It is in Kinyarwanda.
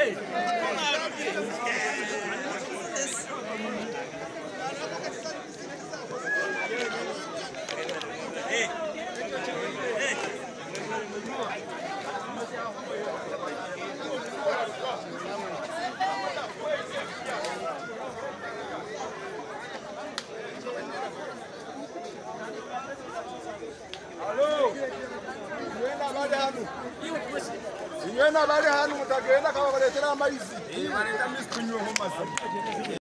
Ingena bari hano mutagenda kabaletera amayizi. Barenda miskunyo ho maso.